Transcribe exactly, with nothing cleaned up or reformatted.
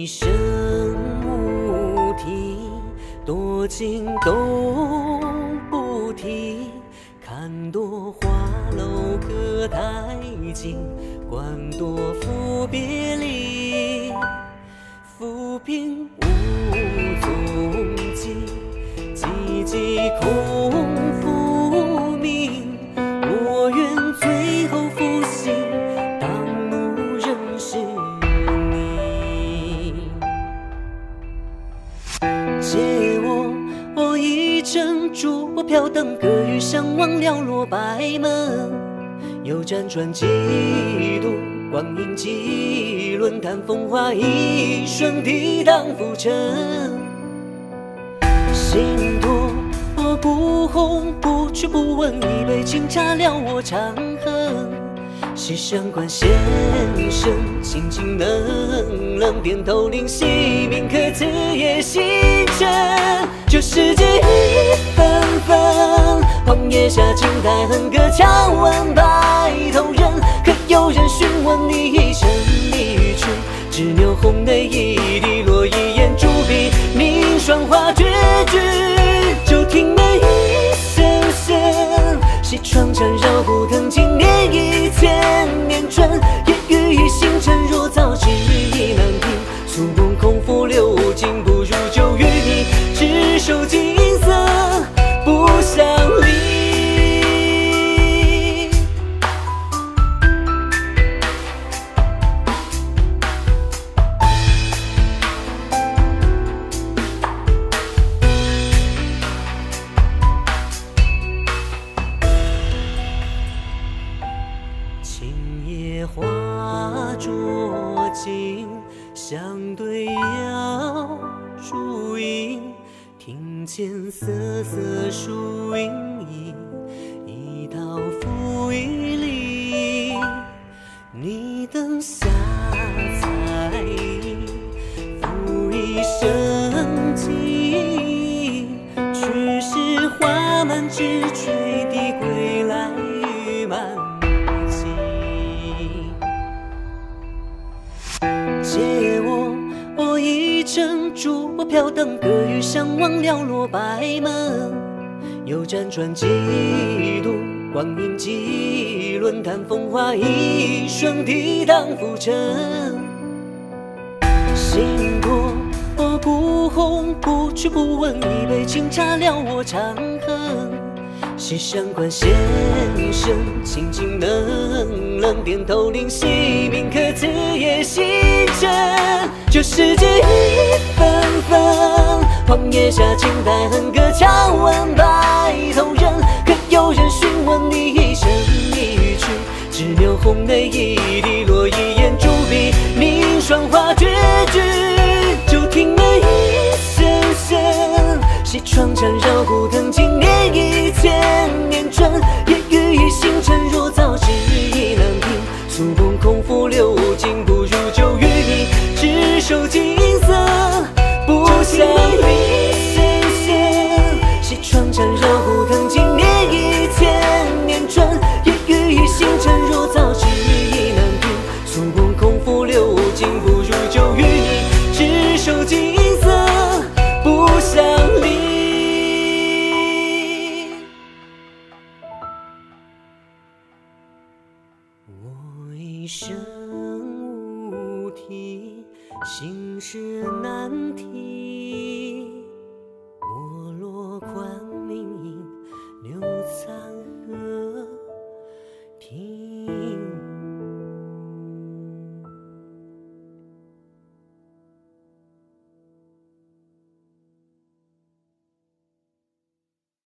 一生无题，多情都不提。看多花楼歌太近，观多赋别离。浮萍无踪迹，寂寂空浮名。我愿最后复兴，当路人是你。借我我一珍珠，我飘灯歌语相望，寥落白门。又辗转几度，光阴几轮，谈风华一瞬，抵挡浮沉。心多我不红不去不问，一杯清茶了我长恨。西山观先生，清清冷冷，点头令夕铭刻此夜星辰。旧世界一纷纷，荒野下青苔恨歌敲问白头人。可有人询问你一生一去，只留红泪一滴，落一眼朱笔，凝霜花绝句。就听梅雨声声，西窗缠绕不腾经年一千年春。夜雨一星辰，若早知意难平，诉梦空负流金，不如就与你执手锦瑟不相离。青叶花灼尽，相对摇烛影。庭前瑟瑟树影影，一道拂一里。你灯下彩影，拂一生机。去时花满枝垂地，归来雨满襟。借我我一珍珠，我飘灯歌语相望，寥落白门。又辗转几度，光阴几轮，谈风华一瞬，抵挡浮沉。心多我不红不去不问，一杯清茶了我长恨。西山观先生，清清冷冷，点头令夕铭刻此夜星辰。旧世界一纷纷，荒野下青苔恨歌敲问白头人。可有人询问你一生一去，只留红泪一滴，落一眼朱笔，凝霜花绝句。就听梅雨声声，西窗缠绕不腾经年一千年春。夜雨一星辰，若早知意难平，诉梦空负流金，不如就与你执手锦瑟不相离。西窗缠绕不腾经年一千年春。夜雨一星辰，若早知意难平，诉梦空负流金，不如就与你执手锦瑟不相离。我一生无题，心事难题。